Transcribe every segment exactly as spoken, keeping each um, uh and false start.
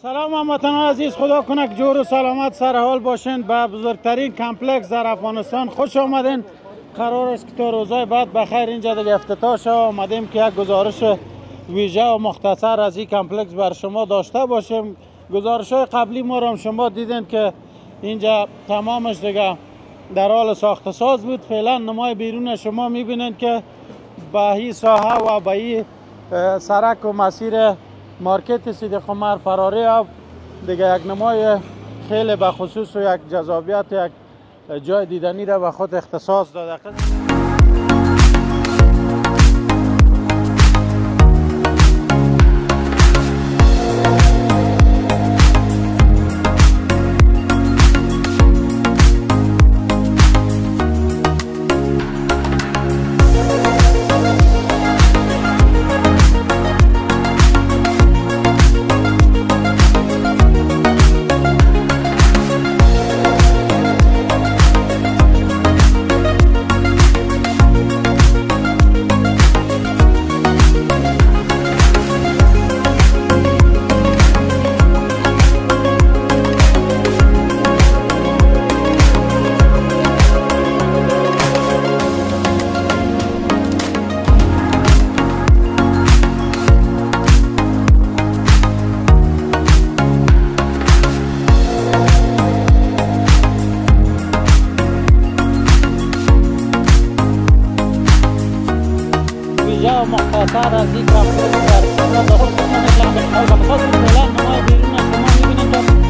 سلام هموطنان عزیز، خدا کنه که جور و سلامت سر حال باشین. به بزرگترین کمپلکس در افغانستان خوش آمدین. قرار است که تا روزهای بعد بخیر اینجا دیگه افتتاح شد. آمدیم که یک گزارش ویژه و مختصر از این کمپلکس بر شما داشته باشیم. گزارش های قبلی ما را شما دیدین که اینجا تمامش دیگه در حال ساخت ساز بود. فعلا نمای بیرون شما میبینین که به این ساحه و به این سرک و مسیر مارکت صدیق عمر فراری دیگه یک نمای خیلی به خصوص و یک جذابیت، یک جای دیدنی را به خود اختصاص داده. یا مختصر از این کمپلکس در شما داخل کنید و بخواست فعلا نمای بیرون شما میبینید که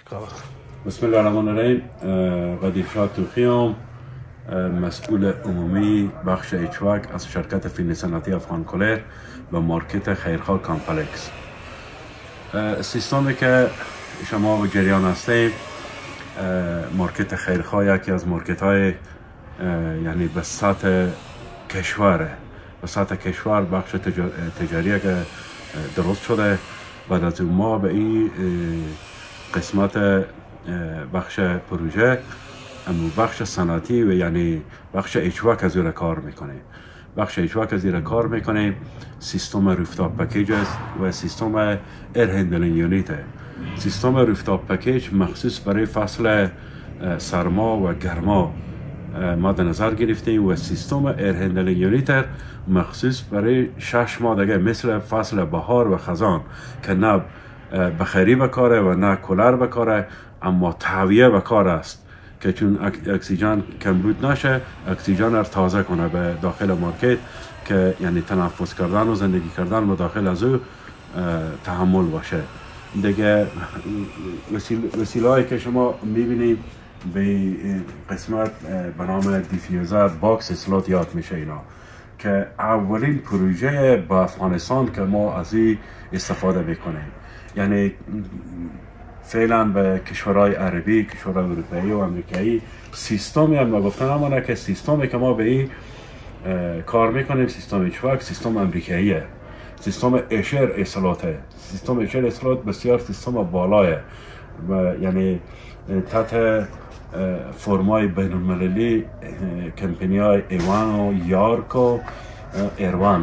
بسم الله الرحمن الرحیم. قدیرشاه توخیام، مسئول عمومی بخش اچواک از شرکت فیلم صنعتی افغان کولر و مارکت خیرخواه کامپلکس. سیستمی که شما به جریان هستید، مارکت خیرخواه یکی از مارکت های یعنی به سطح کشوره، به سطح کشور بخش تجاری که درست شده. بعد از اون ما به این قسمت بخش پروژه اما بخش صنعتی و یعنی بخش اچواک از زیر کار میکنه. بخش اچواک از زیر کار میکنه. سیستم روفتاپ پکیج است و سیستم ایر هندلینگ یونیت. سیستم روفتاپ پکیج مخصوص برای فصل سرما و گرما مد نظر گرفتیم و سیستم ایر هندلینگ یونیت مخصوص برای شش ماه دیگه مثل فصل بهار و خزان که نه بخاری بکاره و نه کولر بکاره، اما تهویه بکار است که چون اکسیژن کمبود نشه، اکسیژن را تازه کنه به داخل مارکت که یعنی تنفس کردن و زندگی کردن با داخل از او تحمل باشه. دیگه وسیله هایی که شما میبینید به قسمت به نام دیفیوزر باکس اسلات یاد میشه اینا که اولین پروژه با افغانستان که ما از این استفاده میکنیم. یعنی فعلا به کشورهای عربی، کشورهای اروپایی و امریکایی سیستمی هم گفتن همانه که سیستمی که ما به این کار میکنیم سیستم اچواک سیستم امریکاییه، سیستم اشر اصلاته. سیستم اشر اصلات بسیار سیستم بالایه و یعنی تحت فرمای بین المللی کمپنی های ایوان و یارک و ایروان.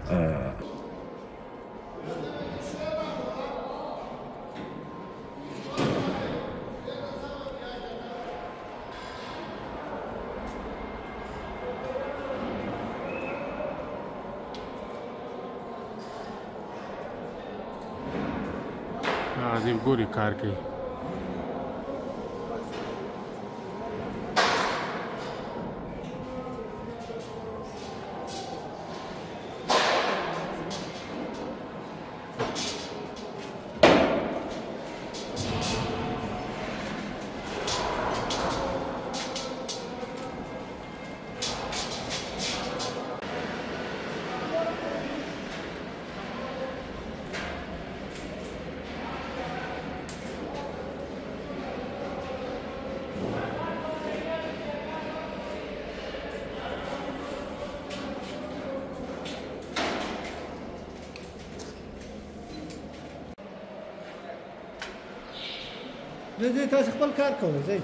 عظیم گوری کار کی زه تاسو خپل کار کوئ زه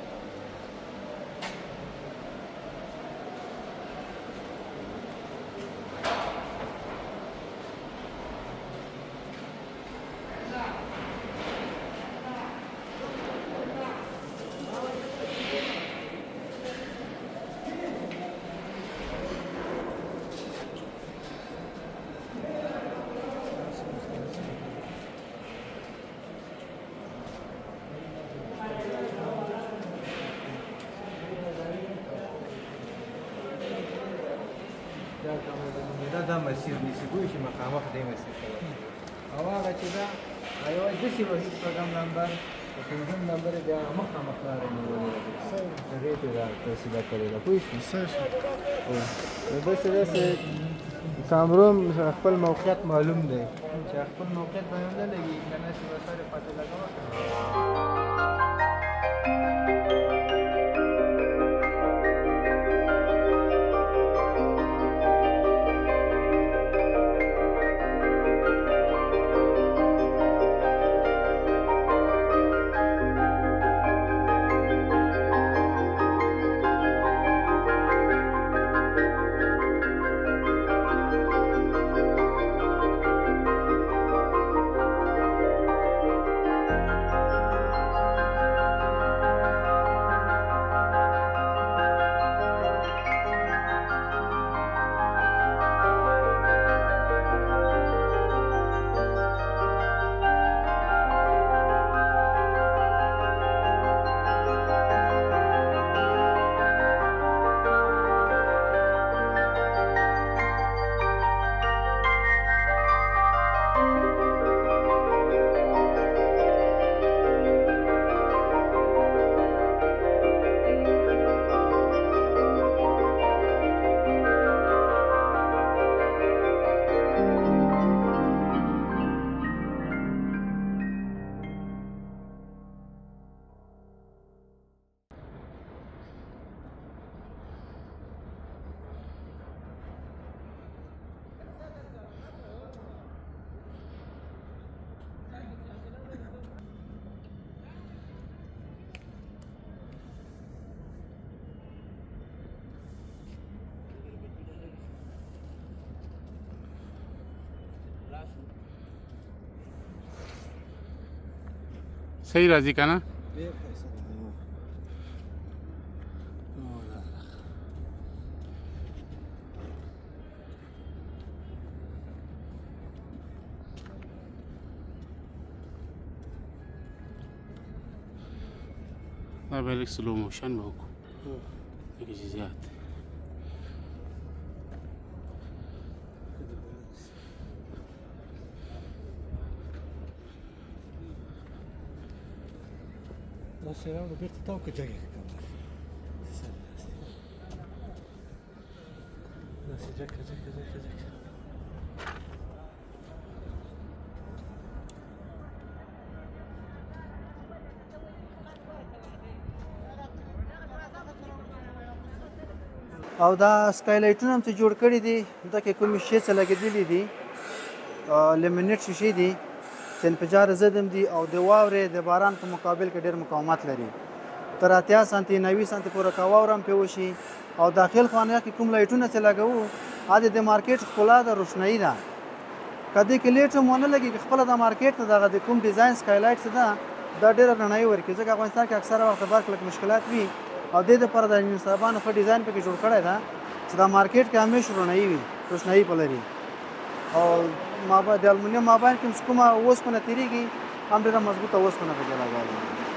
دا مسیر نیسی گویی که مخامخ دی مسیر کوي او هغه چې دا یو داسې وهي شپږم نمبر د پنځم نمبر بیا مخامخ لاره نیولې ده هغې ته دا فیصله کړې ده پوه شوې نو داسې داسې کامرون خپل موقعیت معلوم دی چې خپل موقعیت به یې ونه لګي که نه چې به سر پاتې لګوه. صحیح راځي که نه؟ دا به لږ سلو موشن به وکړو لږ چې زیات داسې راوړو بېرته تاو که جګې که کمره داسې جګه جګه جګه جګه او دا سکایلایټونه هم چې جوړ کړي دي دا کې کومې شیشې څه لګېدلي دي لیمینیټ شیشې دي چې انفجار ضد هم دي او د واورې د باران په مقابل کې ډېر مقاومت لري تر اتیا سانتي نوي سانتي پورې که واوره هم پرې وشي او داخل خانه کې کوم لایټونه چې لګوو هغه د مارکیټ ښکلا د روشنایي ده که دې کې لیټ هم ونه لګي خپله د مارکیټ ته دغه د کوم ډیزاین سکایلایټ چې ده دا ډېره رڼایي ورکوي ځکه افغانستان کې اکثره وخت برق لږ مشکلات وي او دې دپاره د انجینرصاحبانو ښه ډیزاین پکې جوړ کړی ده چې دا مارکیټ کې همیشه رڼایي وي روشنایي په لري او مابا د المونیم مابین کې چې کومه اوسپنه تېرېږي هم ډېره مضبوطه اوسپنه پکې لګولې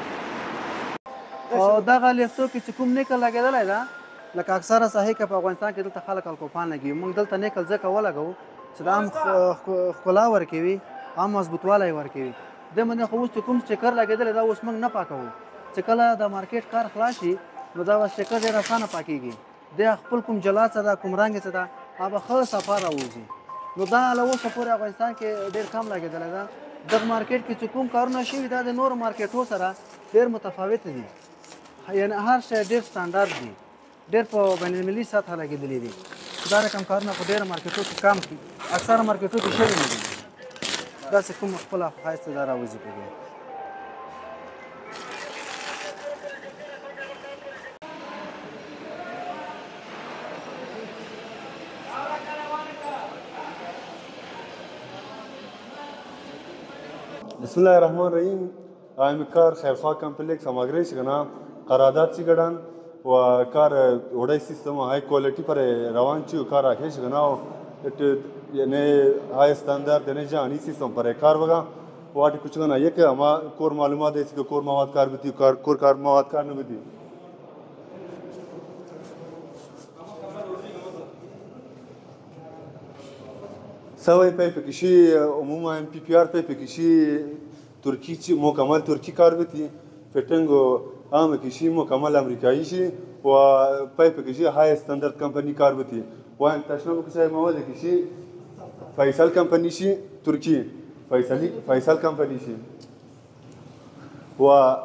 او دغه لیفتو کې چې کوم نیکل لګېدلی ده لکه اکثره ساحې کې په افغانستان کې دلته خلک الکوپان لګوي موږ دلته نیکل ځکه ولګوو چې دا هم ښکلا ورکوي هم مضبوطوالی ورکوي دې باندې خو اوس چې کوم سټیکر لګېدلی دا اوس موږ نه پاکوو چې کله د مارکیټ کار خلاص شي نو دا به سټیکر ډېر اسانه پاکېږي دی خپل کوم جلا څه ده کوم رنګ څه ده هغه به ښه صفا راوځي نو دا له اوسه پورې افغانستان کې ډېر کم لګېدلی ده دغه مارکیټ کې چې کوم کارونه شوي دا د نورو مارکیټو سره ډېر متفاوت دي یعنې هر شی ډېر سټانډارډ دي ډېر په بین المللي سطحه لګېدلي دي دا رقم کارونه په ډېرو مارکیټو کې کم دي اکثره مارکیټو کې شوي نه دي داسې کوم خپله ښایسته دا راوځي پکې بسم الله الرحمن الرحیم آیم کار خیرخواه کمپلکس هماگری شگنا قرارداد چی گردن و کار اوڑای سیستم های کوالیتی پر روان چی و کار آخر شگنا و یعنی های استاندارد یعنی جهانی سیستم پر کار وگا واتی کچھ گنا یک اما کور معلومات ہے کہ کور مواد کار بیتی کور کار مواد کار نہ بیتی سوای پی پکشی عموما پی پی آر پی پکشی ترکی چی مکمل ترکی کار بیتی فیتنگ عام کشی مکمل امریکایی شی و پی پکشی های استاندارد کمپانی کار بیتی و انتشار بکشی مواد کشی فیصل کمپانی شی ترکی فیصلی فیصل کمپانی شی و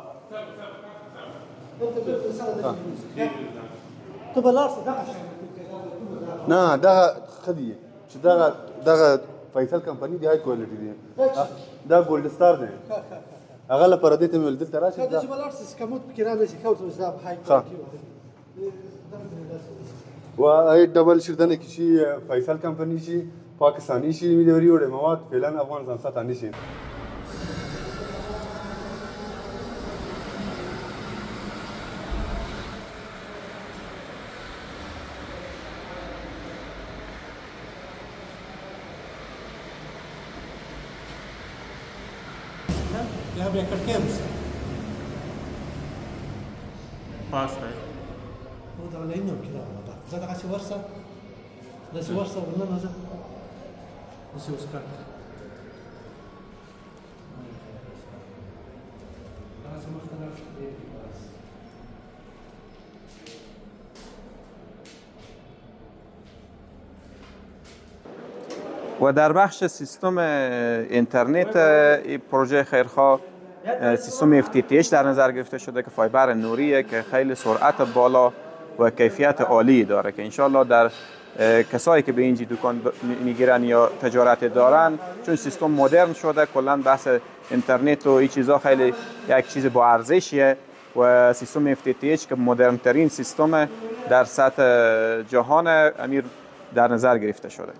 تو بلارس دغه نه دا خدیه چې دا دغه فیصل کمپنی دی های کوالټي دی دا ګولډ ستار دی هغه لپاره دې ته مل دلته راشي دا چې بلارس سکموت پکې را نشي کوم څه دا های کوالټي و ای ډبل شردنه کې شي فیصل کمپنی شي پاکستانی شي می دی وړي مواد فعلا افغانستان سره نشي یا بیا کړکۍ وسته پاس دی نو دا لاینه کې راغله دا زه دغسې ورسه داسې ورسه ورننه زه داسې اوس کار دغسې مخته لاړ شو و در بخش سیستم اینترنت این پروژه خیرخواه سیستم اف تی تی اچ در نظر گرفته شده که فایبر نوریه که خیلی سرعت بالا و کیفیت عالی داره که انشالله در کسایی که به اینجی دکان میگیرن یا تجارت دارن چون سیستم مدرن شده کلا بحث اینترنت و این چیزا خیلی یک چیز با ارزشیه و سیستم اف تی تی اچ که مدرن ترین سیستم در سطح جهان امیر در نظر گرفته شده.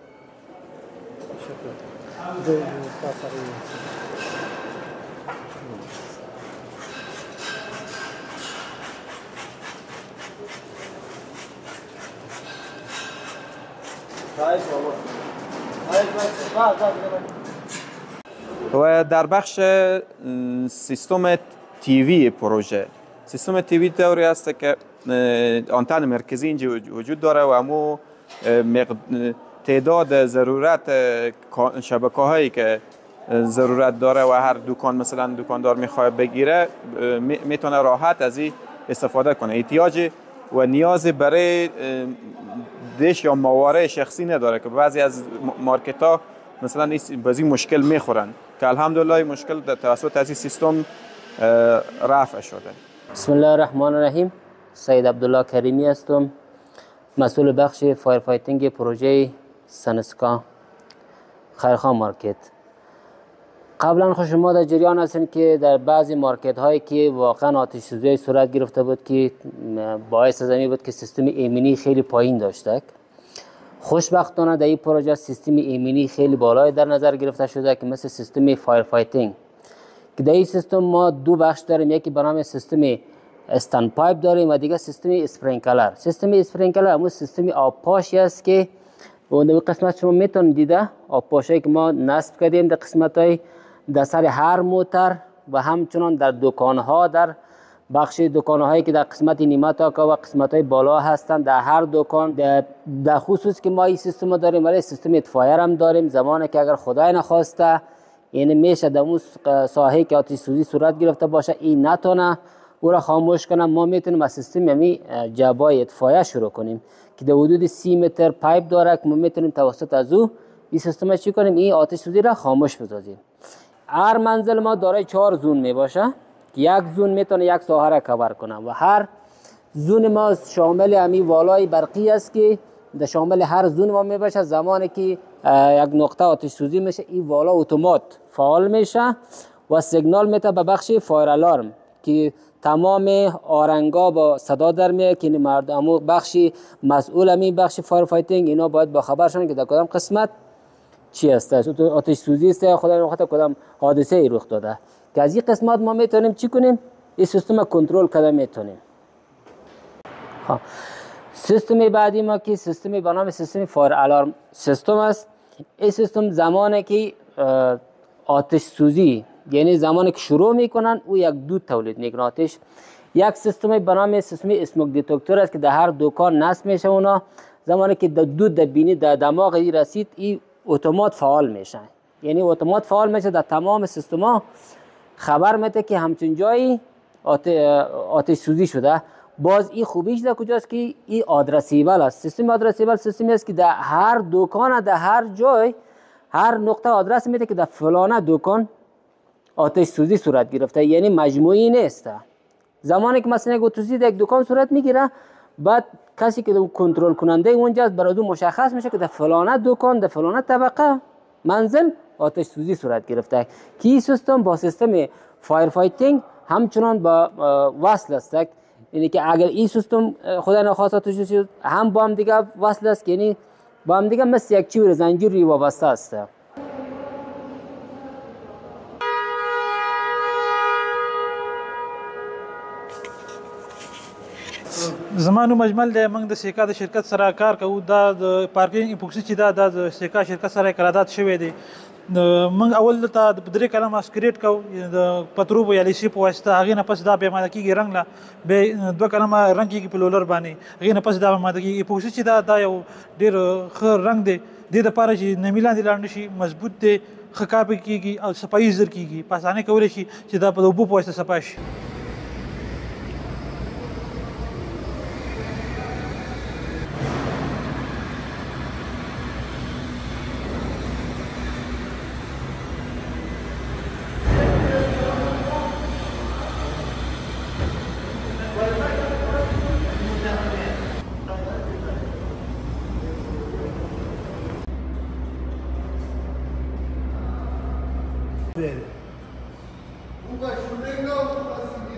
و در بخش سیستم تیوی پروژه، سیستم تیوی طوری است که آنتن مرکزی اینجا وجود داره و همو تعداد ضرورت شبکه هایی که ضرورت داره و هر دکان مثلا دکاندار میخواد بگیره میتونه راحت از این استفاده کنه. احتیاج و نیاز برای دیش یا موارد شخصی نداره که بعضی از مارکت ها مثلا بعضی مشکل میخورن که الحمدلله این مشکل توسط از این سیستم رفع شده. بسم الله الرحمن الرحیم. سید عبدالله کریمی هستم، مسئول بخش فایر فایتینگ پروژه سنسکا خیرخواه مارکت. قبلا خود شما در جریان هستین که در بعضی مارکت هایی که واقعا آتش سوزی صورت گرفته بود که باعث از این بود که سیستم ایمنی خیلی پایین داشته. خوشبختانه در این پروژه سیستم ایمنی خیلی بالای در نظر گرفته شده که مثل سیستم فایر فایتینگ که در این سیستم ما دو بخش داریم، یکی به نام سیستم استن پایپ داریم و دیگه سیستم اسپرینکلر. سیستم اسپرینکلر همون سیستم آبپاشی است که اون قسمت شما میتونید دیده آبپاشی که ما نصب کردیم در قسمت های در سر هر موتر و همچنان در دکان ها، در بخش دکان هایی که در قسمت نیمه تاکا و قسمت های بالا هستند در هر دکان در, در خصوص که ما این سیستم داریم ولی سیستم اطفایر هم داریم. زمانی که اگر خدای نخواسته یعنی میشه در اون ساحه که آتش سوزی صورت گرفته باشه این نتونه او را خاموش کنم، ما میتونیم از سیستم یعنی جبای اطفایه شروع کنیم که در حدود سی متر پایپ داره که ما میتونیم توسط از او این سیستم چی کنیم این آتش سوزی را خاموش بسازیم. هر منزل ما دارای چهار زون می باشه که یک زون میتونه یک ساحه را کور کنه و هر زون ما شامل همین والای برقی است که در شامل هر زون ما می باشه. زمانی که یک نقطه آتش سوزی میشه این والا اتومات فعال میشه و سیگنال میده به بخش فایر الارم که تمام آرنگا با صدا در میاد که مردم بخش مسئول همین بخش فایر فایتینگ اینا باید با خبر شن که در کدام قسمت چی است، آتش سوزی است یا خدای نخواسته کدام حادثه ای رخ داده که از این قسمت ما میتونیم چی کنیم این سیستم کنترل کنیم میتونیم. ها سیستم بعدی ما که سیستم به نام سیستم فایر الارم سیستم است. این سیستم زمانی که آتش سوزی یعنی زمانی که شروع میکنن او یک دود تولید میکنه آتش، یک سیستم به نام سیستم اسموک دیتکتور است که در هر دکان نصب میشه. اونا زمانی که دود در بینی در دماغ ای رسید این اتومات فعال میشه، یعنی اتومات فعال میشه در تمام سیستم ها خبر میده که همچین جایی آتش سوزی شده. باز این خوبیش در کجاست که این آدرسیبل است. سیستم آدرسیبل سیستمی است که در هر دکان در هر جای هر نقطه آدرس میده که در فلانه دکان آتش سوزی صورت گرفته، یعنی مجموعی نیست. زمانی که مثلا یک آتش سوزی در یک دکان صورت میگیره بعد کسی که کنترل کننده اونجاست برای اون مشخص میشه که در فلانه دکان در فلانه طبقه منزل آتش سوزی صورت گرفته که این سیستم با سیستم فایر فایتینگ همچنان با وصل است. یعنی که اگر این سیستم خدا نخواست آتش سوزی هم با هم دیگه وصل است، یعنی با هم دیگه مثل یک چیور زنجیری وابسته است. زمانو مجمل دی موږ د سیکا د شرکت سره کار کوو. دا د پارکینګ ایپوکسي چې دا د سیکا شرکت سره قرارداد شوی دی. موږ اول دلته درې کلمه اسکریټ کوو د پتروبو یا لیسي په واسطه، هغې نه پس دا بیا ماده کېږي رنګ له، بیا دوه کلمه رنګ کېږي په لولر باندې، هغې نه پس دا ماده کېږي. ایپوکسي چې دا دا یو ډېر ښه رنګ دی، دې دپاره چې نمي لاندې لاړ نه شي، مضبوط دی، ښه کار پکې کېږي او صفایي زر کېږي. په اسانۍ کولی شي چې دا په اوبو په واسطه صفا شي. Nunca chulengão, assim.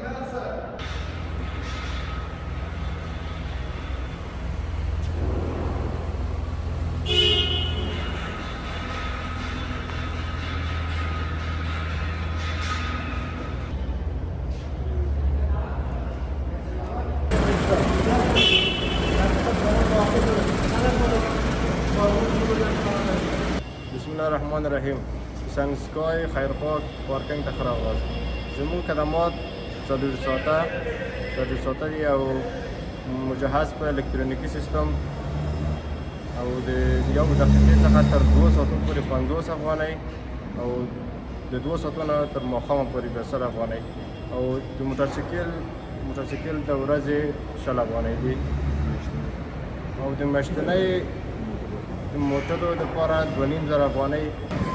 الله الرحمن الرحیم. سنگسکای خیرخواه پارکینگ ته ښه راغلاست. زموږ خدمات څلور ساعته څلور ساعته دي او مجهز په الکترونیکي سیستم او د یو دقیقې څخه تر دوه ساعتو پورې پنځوس افغانۍ او د دوه ساعتو نه تر ماښامه پورې د سل افغانۍ او د موټرسایکل موټرسایکل د ورځې شل افغانۍ دي او د میاشتنۍ د موټرو دپاره دوه نیم زره افغانۍ